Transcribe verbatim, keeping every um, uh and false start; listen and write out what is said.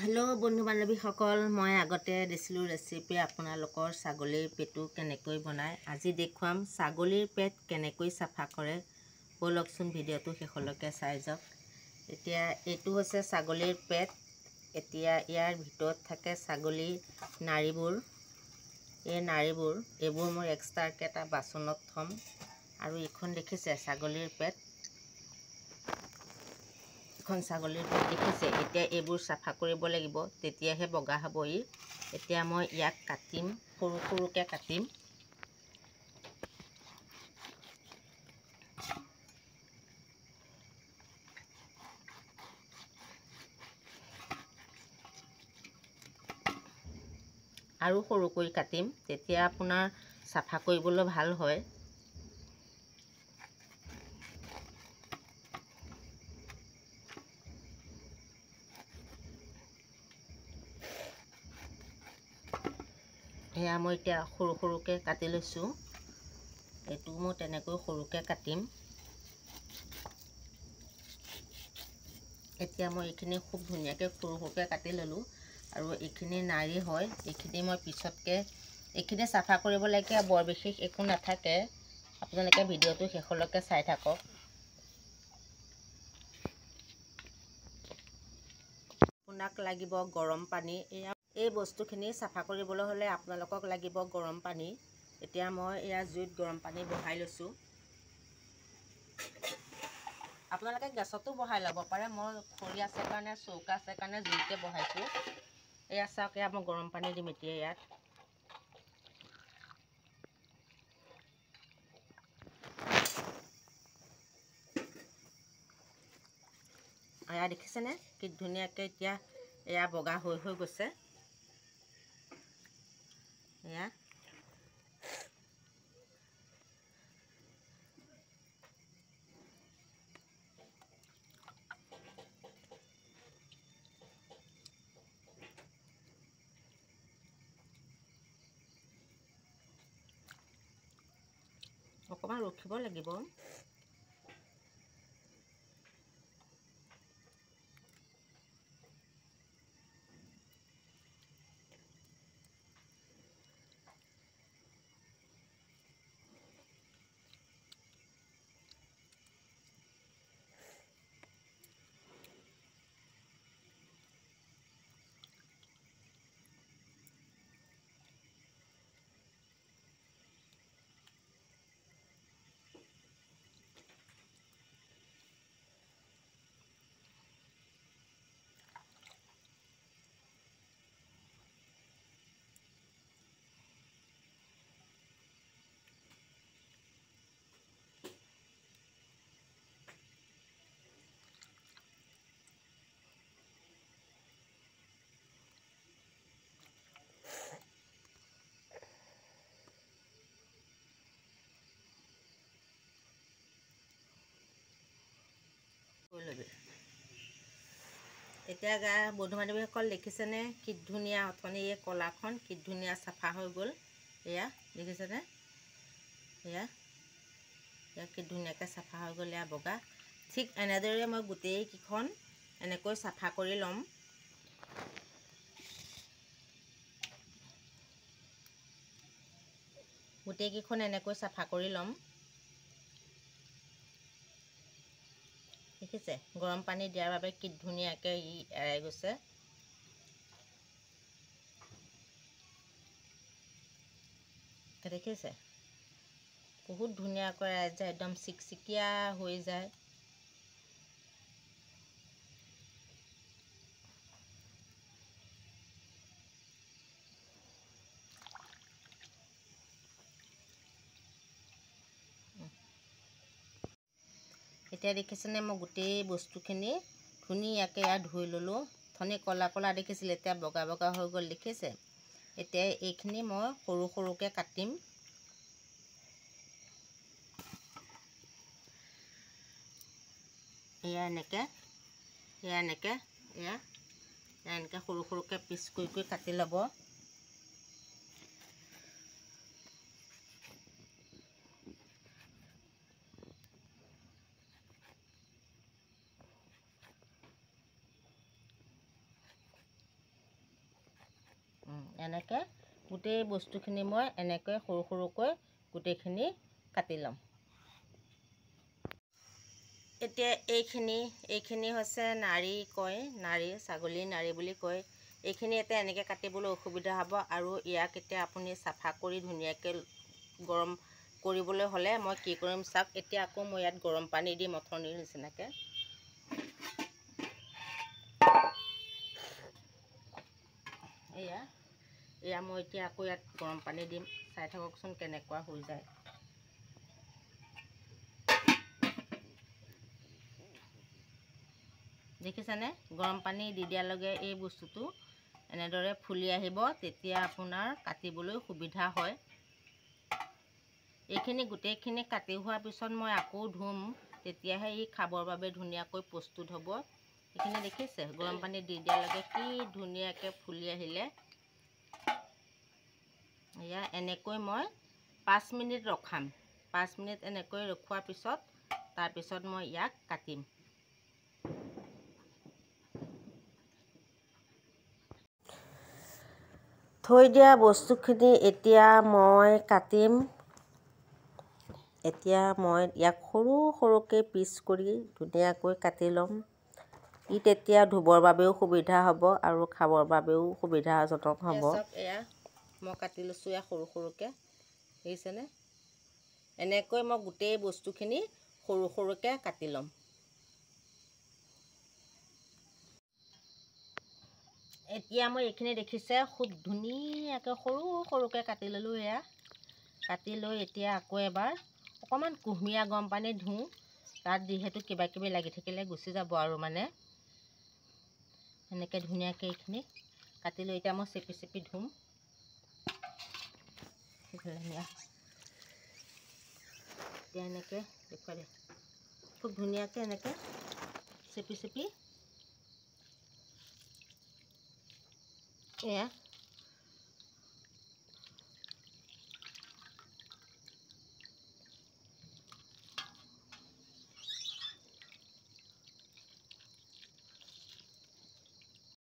Hello बंधु बान्धवी सकल मैं आगते दिसिलु रेसिपि आपनालोकर छागलीर पेटु केनेকৈ बनाय আজি देखुवाम छागलीर पेट केनेকৈ साफा करे बोलकसुन भिडिओটো शेषলৈকে চাই যাওক। এতিয়া এটো হৈছে ছাগলীৰ পেট। এতিয়া ইয়াৰ ভিতৰত থাকে ছাগলীৰ নাড়ীবোৰ। এই নাড়ীবোৰ এবোৰ মই এক্সট্ৰাকে এটা বাচনত থম আৰু ইখন দেখিছে ছাগলীৰ পেট। এখন ছাগলীৰ পেট দেখিছে। এতিয়া এবোৰ সাফা কৰিব লাগিব, তেতিয়াহে বগা হ'ব ই। এতিয়া মই ইয়াক কাটিম, সৰু সৰুকে কাটিম। আৰু সৰুকৈ কাটিম, তেতিয়া আপোনাৰ সাফা কৰিবলৈ ভাল হয়। এয়া মই এতিয়া সৰু সৰুকে কাটি লৈছোঁ। এইটো মই তেনেকৈ সৰুকে কাটিম। এতিয়া মই এইখিনি খুব ধুনীয়াকৈ সৰু সৰুকে কাটি ল'লোঁ আৰু এইখিনি নাড়ী হয়। এইখিনি মই পিছতকে এইখিনি সাফা কৰিব লাগে, বৰ বিশেষ একো নাথাকে। আপোনালোকে ভিডিঅ'টো শেষলৈকে চাই থাকক। আপোনাক লাগিব গৰম পানী। এয়া এই বস্তুখিনি সাফা কৰিবলৈ হ'লে আপোনালোকক লাগিব গৰম পানী। এতিয়া মই এয়া জুইত গৰম পানী বহাই লৈছোঁ। আপোনালোকে গেছতো বহাই ল'ব পাৰে, মই খৰি আছে কাৰণে চৌকা আছে কাৰণে জুইতে বহাইছোঁ। এয়া চাওক, এয়া মই গৰম পানী দিম এতিয়া ইয়াত। এয়া দেখিছেনে কি ধুনীয়াকৈ এতিয়া এয়া বগা হৈ হৈ গৈছে। এয়া অকণমান ৰখিব লাগিব। এতিয়া গা বন্ধু বান্ধৱীসকল দেখিছেনে কি ধুনীয়া অথনি এই কলাখন কি ধুনীয়া চাফা হৈ গ'ল। এয়া দেখিছেনে, এয়া এয়া কি ধুনীয়াকৈ চাফা হৈ গ'ল, এয়া বগা। ঠিক এনেদৰে মই গোটেইকেইখন এনেকৈ চাফা কৰি ল'ম। গোটেইকেইখন এনেকৈ চাফা কৰি ল'ম। দেখিছে গৰম পানী দিয়াৰ বাবে কি ধুনীয়াকৈ ই এৰাই গৈছে। দেখিছে বহুত ধুনীয়াকৈ এৰাই যায়, একদম চিকচিকীয়া হৈ যায়। এতিয়া দেখিছেনে মই গোটেই বস্তুখিনি ধুনীয়াকৈ ইয়াত ধুই ল'লোঁ। ধনী ক'লা ক'লা দেখিছিলে, এতিয়া বগা বগা হৈ গ'ল দেখিছে। এতিয়া এইখিনি মই সৰু সৰুকৈ কাটিম। এয়া এনেকৈ এয়া এনেকৈ এয়া এনেকৈ সৰু সৰুকৈ পিচ কৰি কৰি কাটি ল'ব। এনেকৈ গোটেই বস্তুখিনি মই এনেকৈ সৰু সৰুকৈ গোটেইখিনি কাটি ল'ম। এতিয়া এইখিনি এইখিনি হৈছে নাড়ী কয়, নাড়ী ছাগলীৰ নাড়ী বুলি কয়। এইখিনি এতিয়া এনেকৈ কাটিবলৈ অসুবিধা হ'ব আৰু ইয়াক এতিয়া আপুনি চাফা কৰি ধুনীয়াকৈ গৰম কৰিবলৈ হ'লে মই কি কৰিম চাওক। এতিয়া আকৌ মই ইয়াত গৰম পানী দিম অথনিৰ নিচিনাকৈ। এয়া এয়া মই এতিয়া আকৌ ইয়াত গৰম পানী দিম, চাই থাককচোন কেনেকুৱা হৈ যায়। দেখিছেনে? গৰম পানী দি দিয়াৰ লগে এই বস্তুটো এনেদৰে ফুলি আহিব, তেতিয়া আপোনাৰ কাটিবলৈ সুবিধা হয়। এইখিনি গোটেইখিনি কাটি হোৱাৰ পিছত মই আকৌ ধুম, তেতিয়াহে ই খাবৰ বাবে ধুনীয়াকৈ প্ৰস্তুত হ'ব। এইখিনি দেখিছে গৰম পানী দি দিয়াৰ লগে কি ধুনীয়াকৈ ফুলি আহিলে। এয়া এনেকৈ মই পাঁচ মিনিট ৰখাম। পাঁচ মিনিট এনেকৈ ৰখোৱাৰ পিছত তাৰপিছত মই ইয়াক কাটিম। থৈ দিয়া বস্তুখিনি এতিয়া মই কাটিম। এতিয়া মই ইয়াক সৰু সৰুকৈ পিচ কৰি ধুনীয়াকৈ কাটি ল'ম। ই তেতিয়া ধুবৰ বাবেও সুবিধা হ'ব আৰু খাবৰ বাবেও সুবিধাজনক হ'ব। এয়া মই কাটি লৈছোঁ এয়া সৰু সৰুকৈ, দেখিছেনে? এনেকৈ মই গোটেই বস্তুখিনি সৰু সৰুকৈ কাটি ল'ম। এতিয়া মই এইখিনি দেখিছে খুব ধুনীয়াকৈ সৰু সৰুকৈ কাটি ল'লোঁ। এয়া কাটি লৈ এতিয়া আকৌ এবাৰ অকণমান কুহুমীয়া গৰম পানী ধুওঁ, তাত যিহেতু কিবা কিবি লাগি থাকিলে গুচি যাব আৰু মানে এনেকৈ ধুনীয়াকৈ এইখিনি কাটি লৈ এতিয়া মই চেপি চেপি ধুম। এতিয়া এনেকৈ দেখুৱাই দে, খুব ধুনীয়াকৈ এনেকৈ চেপি চেপি এয়া